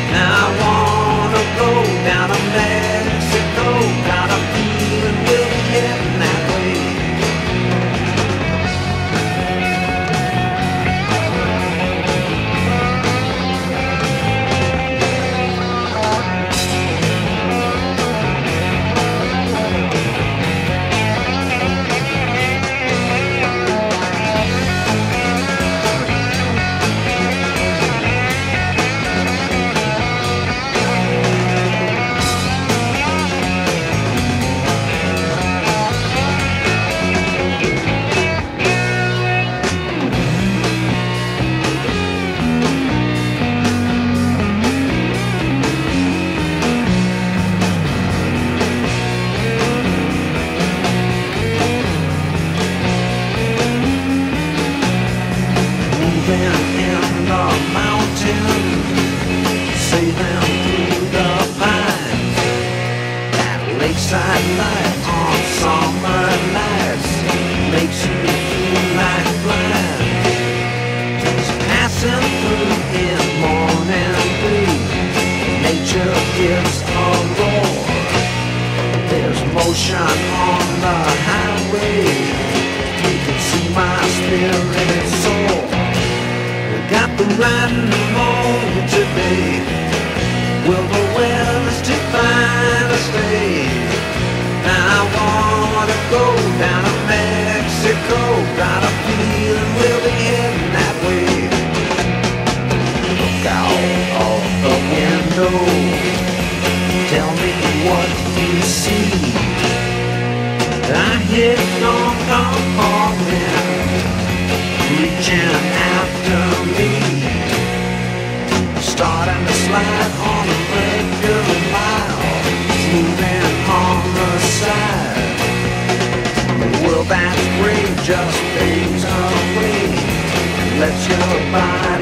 Now I wanna go down to Mexico. Got a feeling we'll be heading that way. In the mountain, sailing through the pines. That lakeside light on summer nights makes you feel like flying. Just passing through in morning breeze, nature gives a roar. There's motion on the highway, you can see my spirit soar. Got the riding home today. Will the weather's too fine to stay? Now I wanna go down to Mexico. Got a feeling we'll be heading that way. Look out of the window, tell me what you see. I hear Don calling, reaching after me, starting to slide on the regular mile, moving on the side. The world that's great just fades away and lets your body